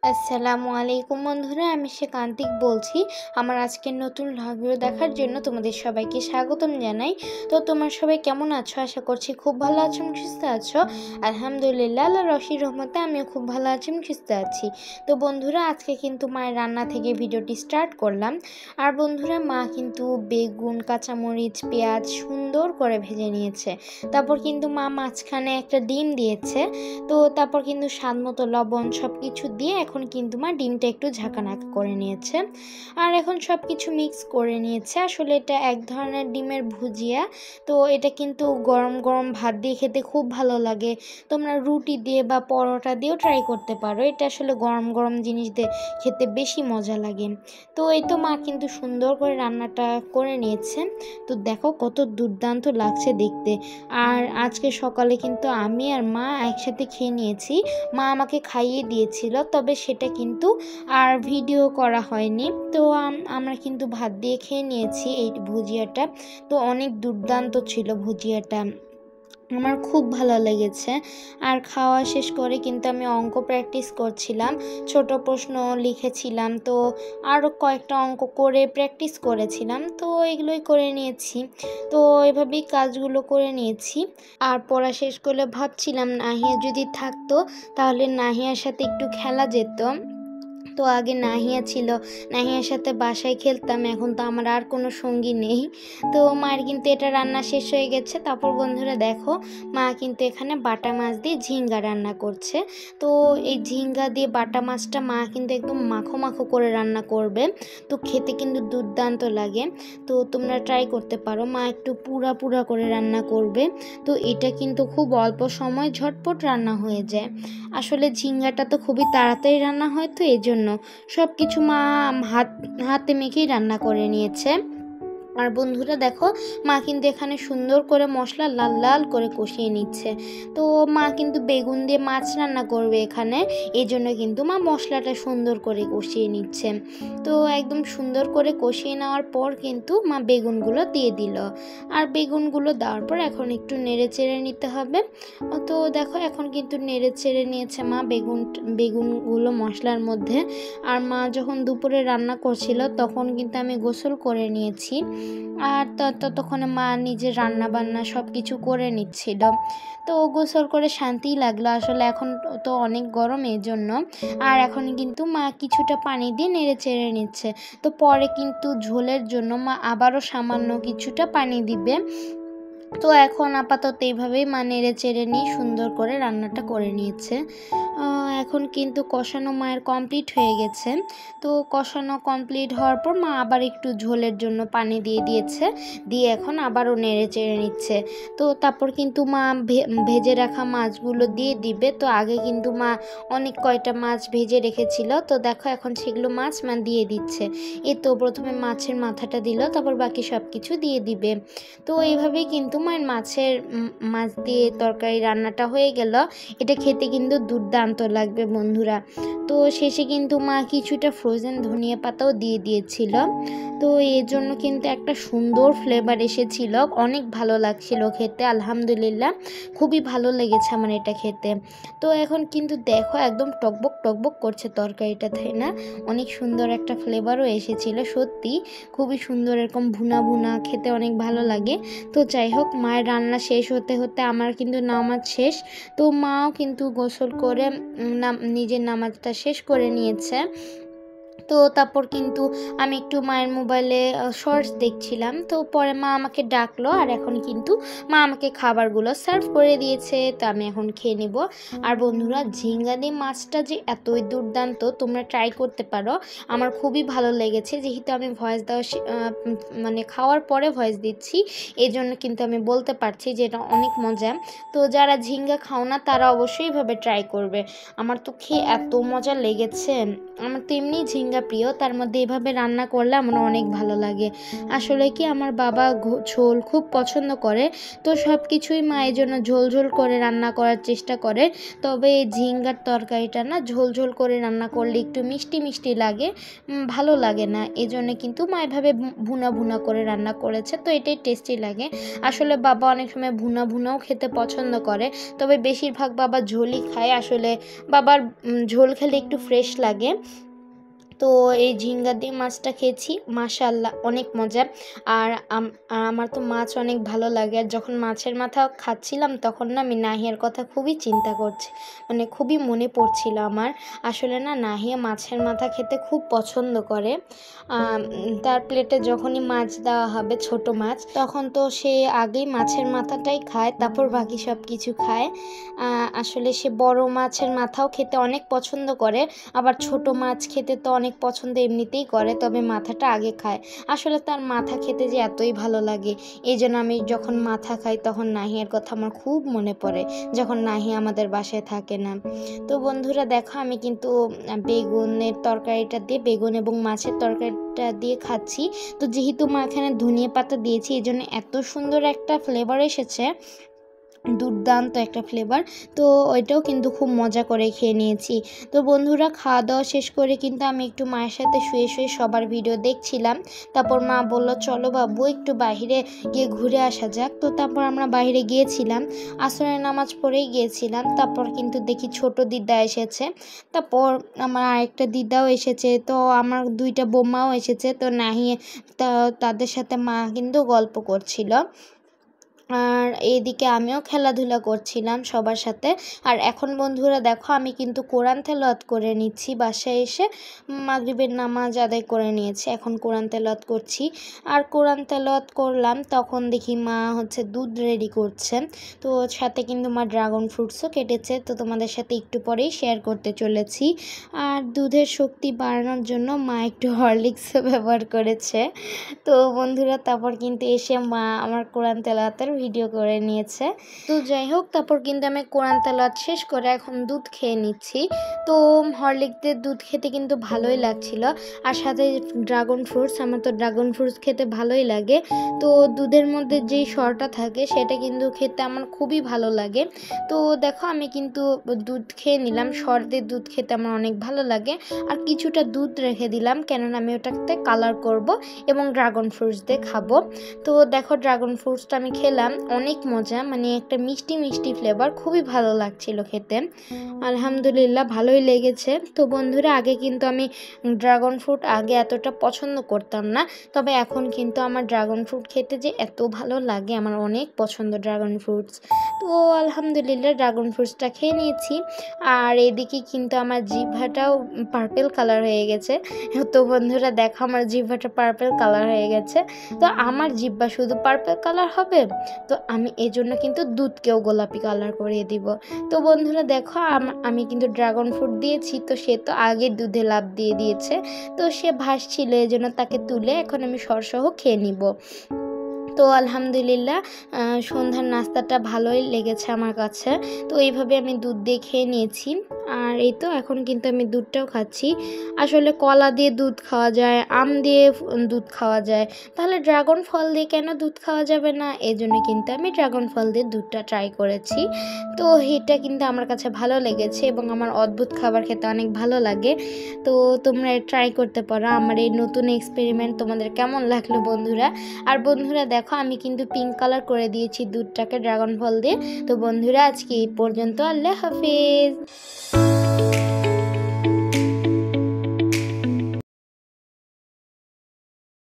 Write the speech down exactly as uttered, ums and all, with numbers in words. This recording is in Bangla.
আসসালামু আলাইকুম বন্ধুরা, আমি সেকান্তিক বলছি। আমার আজকের নতুন ভিডিও দেখার জন্য তোমাদের সবাইকে স্বাগতম জানাই। তো তোমরা সবাই কেমন আছো? আশা করছি খুব ভালো আছো এবং সুস্থ আছো। আলহামদুলিল্লাহ, আল্লাহর রশির রহমতে আমিও খুব ভালো আছি এবং সুস্থ আছি। তো বন্ধুরা, আজকে কিন্তু মায়ের রান্না থেকে ভিডিওটি স্টার্ট করলাম। আর বন্ধুরা, মা কিন্তু বেগুন, কাঁচামরিচ, পেঁয়াজ সুন্দর করে ভেজে নিয়েছে। তারপর কিন্তু মা মাঝখানে একটা ডিম দিয়েছে। তো তারপর কিন্তু স্বাদ মতো লবণ সব কিছু দিয়ে এখন কিন্তু মা ডিমটা একটু ঝাঁকানাকা করে নিয়েছে। আর এখন সব কিছু মিক্স করে নিয়েছে। আসলে এটা এক ধরনের ডিমের ভুজিয়া। তো এটা কিন্তু গরম গরম ভাত দিয়ে খেতে খুব ভালো লাগে। তোমরা রুটি দিয়ে বা পরোটা দিয়েও ট্রাই করতে পারো। এটা আসলে গরম গরম জিনিস দিয়ে খেতে বেশি মজা লাগে। তো এই তো মা কিন্তু সুন্দর করে রান্নাটা করে নিয়েছে। তো দেখো কত দুর্দান্ত লাগছে দেখতে। আর আজকে সকালে কিন্তু আমি আর মা একসাথে খেয়ে নিয়েছি। মা আমাকে খাইয়ে দিয়েছিল, তবে সেটা কিন্তু আর ভিডিও করা হয়নি। তো আমরা কিন্তু ভাত দিয়ে খেয়ে নিয়েছি এই ভুজিয়াটা। তো অনেক দুর্দান্ত ছিল ভুজিয়াটা, আমার খুব ভালো লেগেছে। আর খাওয়া শেষ করে কিন্তু আমি অঙ্ক প্র্যাকটিস করছিলাম, ছোট প্রশ্ন লিখেছিলাম। তো আরও কয়েকটা অঙ্ক করে প্র্যাকটিস করেছিলাম। তো এগুলোই করে নিয়েছি। তো এভাবেই কাজগুলো করে নিয়েছি। আর পড়া শেষ করলে ভাবছিলাম নাহিয়া যদি থাকতো তাহলে নাহিয়ার সাথে একটু খেলা যেত। তো আগে নাহিয়া ছিল, নাহিয়ার সাথে বাসায় খেলতাম। এখন তো আমার আর কোনো সঙ্গী নেই। তো মায়ের কিন্তু এটা রান্না শেষ হয়ে গেছে। তারপর বন্ধুরা দেখো, মা কিন্তু এখানে বাটা মাছ দিয়ে ঝিঙ্গা রান্না করছে। তো এই ঝিঙ্গা দিয়ে বাটা মাছটা মা কিন্তু একদম মাখো মাখো করে রান্না করবে। তো খেতে কিন্তু দুর্দান্ত লাগে। তো তোমরা ট্রাই করতে পারো। মা একটু পুরা পুরা করে রান্না করবে। তো এটা কিন্তু খুব অল্প সময় ঝটপট রান্না হয়ে যায়। আসলে ঝিঙ্গাটা তো খুবই তাড়াতাড়ি রান্না হয়, তো এই জন্য সব কিছু মা হাত হাতে মেখেই রান্না করে নিয়েছে। আর বন্ধুরা দেখো, মা কিন্তু এখানে সুন্দর করে মশলা লাল লাল করে কষিয়ে নিচ্ছে। তো মা কিন্তু বেগুন দিয়ে মাছ রান্না করবে এখানে, এই জন্য কিন্তু মা মশলাটা সুন্দর করে কষিয়ে নিচ্ছে। তো একদম সুন্দর করে কষিয়ে নেওয়ার পর কিন্তু মা বেগুনগুলো দিয়ে দিল। আর বেগুনগুলো দেওয়ার পর এখন একটু নেড়ে চেড়ে নিতে হবে। তো দেখো এখন কিন্তু নেড়ে চেড়ে নিয়েছে মা বেগুন বেগুনগুলো মশলার মধ্যে। আর মা যখন দুপুরে রান্না করছিল তখন কিন্তু আমি গোসল করে নিয়েছি। আর ততক্ষণে মা নিজের রান্না বান্না সব কিছু করে নিচ্ছিল। তো গোসল করে শান্তিই লাগলো। আসলে এখন তো অনেক গরম, এই জন্য। আর এখন কিন্তু মা কিছুটা পানি দিয়ে নেড়ে চেড়ে নিচ্ছে। তো পরে কিন্তু ঝোলের জন্য মা আবারও সামান্য কিছুটা পানি দিবে। তো এখন আপাতত এইভাবেই মা নেড়ে চেড়ে নিয়ে সুন্দর করে রান্নাটা করে নিয়েছে। এখন কিন্তু কষানো মায়ের কমপ্লিট হয়ে গেছে। তো কষানো কমপ্লিট হওয়ার পর মা আবার একটু ঝোলের জন্য পানি দিয়ে দিয়েছে, দিয়ে এখন আবারও নেড়ে চেড়ে নিচ্ছে। তো তারপর কিন্তু মা ভেজে রাখা মাছগুলো দিয়ে দিবে। তো আগে কিন্তু মা অনেক কয়টা মাছ ভেজে রেখেছিল। তো দেখো এখন সেগুলো মাছ মা দিয়ে দিচ্ছে। এই তো প্রথমে মাছের মাথাটা দিল, তারপর বাকি সব কিছু দিয়ে দিবে। তো এইভাবেই কিন্তু মায়ের মাছের মাছ দিয়ে তরকারি রান্নাটা হয়ে গেল। এটা খেতে কিন্তু দুর্দান্ত লাগবে বন্ধুরা। তো শেষে কিন্তু মা কিছুটা ফ্রোজেন ধনিয়া পাতাও দিয়ে দিয়েছিল। তো এর জন্য কিন্তু একটা সুন্দর ফ্লেভার এসেছিল, অনেক ভালো লাগছিল খেতে। আলহামদুলিল্লাহ, খুবই ভালো লেগেছে আমার এটা খেতে। তো এখন কিন্তু দেখো একদম টকবক টকবক করছে তরকারিটা, তাই না? অনেক সুন্দর একটা ফ্লেভারও এসেছিল। সত্যি খুবই সুন্দর, এরকম ভুনা ভুনা খেতে অনেক ভালো লাগে। তো যাই হোক, মায়ের রান্না শেষ হতে হতে আমার কিন্তু নামাজ শেষ। তো মাও কিন্তু গোসল করে নিজের নামাজটা শেষ করে নিয়েছে। তো তারপর কিন্তু আমি একটু মায়ের মোবাইলে শর্টস দেখছিলাম। তো পরে মা আমাকে ডাকলো, আর এখন কিন্তু মা আমাকে খাবারগুলো সার্ভ করে দিয়েছে। তো আমি এখন খেয়ে নিব। আর বন্ধুরা, ঝিঙ্গা দিয়ে মাছটা যে এতই দুর্দান্ত, তোমরা ট্রাই করতে পারো। আমার খুবই ভালো লেগেছে। যেহেতু আমি ভয়েস দেওয়া মানে খাওয়ার পরে ভয়েস দিচ্ছি, এই জন্য কিন্তু আমি বলতে পারছি যে এটা অনেক মজা। তো যারা ঝিঙ্গা খাও না তারা অবশ্যই এভাবে ট্রাই করবে। আমার তো খেয়ে এত মজা লেগেছে। আমার তো এমনি ঝিঙ্গা ঝিঙ্গা প্রিয়, তার মধ্যে এভাবে রান্না করলে আমার অনেক ভালো লাগে। আসলে কি আমার বাবা ঝোল খুব পছন্দ করে, তো সব কিছুই মা এই জন্য ঝোল ঝোল করে রান্না করার চেষ্টা করে। তবে এই ঝিঙ্গার তরকারিটা না ঝোল ঝোল করে রান্না করলে একটু মিষ্টি মিষ্টি লাগে, ভালো লাগে না। এই জন্য কিন্তু মা এভাবে ভুনা ভুনা করে রান্না করেছে, তো এটাই টেস্টি লাগে। আসলে বাবা অনেক সময় ভুনা ভুনাও খেতে পছন্দ করে, তবে বেশিরভাগ বাবা ঝোলই খায়। আসলে বাবার ঝোল খেলে একটু ফ্রেশ লাগে। তো এই ঝিঙ্গা দিয়ে মাছটা খেয়েছি, মাশাআল্লাহ অনেক মজা। আর আমার তো মাছ অনেক ভালো লাগে। আর যখন মাছের মাথা খাচ্ছিলাম তখন না আমি নাহিয়ার কথা খুবই চিন্তা করছি, মানে খুবই মনে পড়ছিল আমার। আসলে না নাহিয়া মাছের মাথা খেতে খুব পছন্দ করে। তার প্লেটে যখনই মাছ দেওয়া হবে ছোট মাছ, তখন তো সে আগেই মাছের মাথাটাই খায়, তারপর বাকি সব কিছু খায়। আসলে সে বড় মাছের মাথাও খেতে অনেক পছন্দ করে, আবার ছোট মাছ খেতে তো অনেক পছন্দ এমনিতেই করে, তবে মাথাটা আগে খায়। আসলে তার মাথা খেতে যে এতই ভালো লাগে, এই জন্য আমি যখন মাথা খাই তখন নাহিয়ার কথা আমার খুব মনে পড়ে, যখন নাহিয়া আমাদের বাসায় থাকে না। তো বন্ধুরা দেখো, আমি কিন্তু বেগুনের তরকারিটা দিয়ে, বেগুন এবং মাছের তরকারিটা দিয়ে খাচ্ছি। তো যেহেতু মা এখানে ধনিয়া পাতা দিয়েছি, এই জন্য এত সুন্দর একটা ফ্লেভার এসেছে, দুর্দান্ত একটা ফ্লেভার। তো ওইটাও কিন্তু খুব মজা করে খেয়ে নিয়েছি। তো বন্ধুরা খাওয়া দাওয়া শেষ করে কিন্তু আমি একটু মায়ের সাথে শুয়ে শুয়ে সবার ভিডিও দেখছিলাম। তারপর মা বলল চলো বাবু একটু বাইরে গিয়ে ঘুরে আসা যাক। তো তারপর আমরা বাইরে গিয়েছিলাম, আসরের নামাজ পড়েই গিয়েছিলাম। তারপর কিন্তু দেখি ছোট দিদা এসেছে, তারপর আমার আরেকটা দিদাও এসেছে, তো আমার দুইটা বোমাও এসেছে। তো নাহিয়ে তাদের সাথে মা কিন্তু গল্প করছিল, আর এইদিকে আমিও খেলাধুলা করছিলাম সবার সাথে। আর এখন বন্ধুরা দেখো, আমি কিন্তু কোরআন তেলাওয়াত করে নিচ্ছি। বাসায় এসে মাগরিবের নামাজ আদায় করে নিয়েছি, এখন কোরআন তেলাওয়াত করছি। আর কোরআন তেলাওয়াত করলাম, তখন দেখি মা হচ্ছে দুধ রেডি করছে। তো সাথে কিন্তু মা ড্রাগন ফ্রুটসও কেটেছে, তো তোমাদের সাথে একটু পরেই শেয়ার করতে চলেছি। আর দুধের শক্তি বাড়ানোর জন্য মা একটু হরলিক্সও ব্যবহার করেছে। তো বন্ধুরা তারপর কিন্তু এসে মা আমার কোরআন তেলাওয়াতের ভিডিও করে নিয়েছে। তো যাই হোক, তারপর কিন্তু আমি কোরআন তেলাওয়াত শেষ করে এখন দুধ খেয়ে নিচ্ছি। তো হরলিক্স দিয়ে দুধ খেতে কিন্তু ভালোই লাগছিল, আর সাথে ড্রাগন ফ্রুটস, আমার তো ড্রাগন ফ্রুটস খেতে ভালোই লাগে। তো দুধের মধ্যে যেই সরটা থাকে সেটা কিন্তু খেতে আমার খুবই ভালো লাগে। তো দেখো, আমি কিন্তু দুধ খেয়ে নিলাম, সর দিয়ে দুধ খেতে আমার অনেক ভালো লাগে। আর কিছুটা দুধ রেখে দিলাম, কেননা আমি ওটাতে কালার করব এবং ড্রাগন ফ্রুটস দিয়ে খাবো। তো দেখো, ড্রাগন ফ্রুটসটা আমি খেলাম, অনেক মজা, মানে একটা মিষ্টি মিষ্টি ফ্লেভার, খুবই ভালো লাগছিল খেতে। আলহামদুলিল্লাহ ভালোই লেগেছে। তো বন্ধুরা, আগে কিন্তু আমি ড্রাগন ফ্রুট আগে এতটা পছন্দ করতাম না, তবে এখন কিন্তু আমার ড্রাগন ফ্রুট খেতে যে এত ভালো লাগে, আমার অনেক পছন্দ ড্রাগন ফ্রুটস। তো আলহামদুলিল্লাহ ড্রাগন ফ্রুটসটা খেয়ে নিয়েছি। আর এদিকে কিন্তু আমার জিহ্বাটাও পার্পেল কালার হয়ে গেছে। তো বন্ধুরা দেখো, আমার জিহ্বাটা পার্পেল কালার হয়ে গেছে। তো আমার জিহ্বা শুধু পার্পেল কালার হবে, তো আমি এই জন্য কিন্তু দুধকেও গোলাপি কালার করিয়ে দিব। তো বন্ধুরা দেখো, আমি কিন্তু ড্রাগন ফ্রুট দিয়েছি, তো সে তো আগে দুধে লাফ দিয়ে দিয়েছে, তো সে ভাসছিল, এই জন্য তাকে তুলে এখন আমি সরসহ খেয়ে নিব। তো আলহামদুলিল্লাহ সন্ধ্যার নাস্তাটা ভালোই লেগেছে আমার কাছে। তো এইভাবে আমি দুধ দিয়ে খেয়ে নিয়েছি। আর এই তো এখন কিন্তু আমি দুধটাও খাচ্ছি। আসলে কলা দিয়ে দুধ খাওয়া যায়, আম দিয়ে দুধ খাওয়া যায়, তাহলে ড্রাগন ফল দিয়ে কেন দুধ খাওয়া যাবে না? এই জন্য কিন্তু আমি ড্রাগন ফল দিয়ে দুধটা ট্রাই করেছি। তো এটা কিন্তু আমার কাছে ভালো লেগেছে এবং আমার অদ্ভুত খাবার খেতে অনেক ভালো লাগে। তো তোমরা ট্রাই করতে পারো আমার এই নতুন এক্সপেরিমেন্ট। তোমাদের কেমন লাগলো বন্ধুরা? আর বন্ধুরা দেখো, আমি কিন্তু পিঙ্ক কালার করে দিয়েছি দুধটাকে ড্রাগন ফল দিয়ে। তো বন্ধুরা আজকে এই পর্যন্ত, আল্লাহ হাফেজ।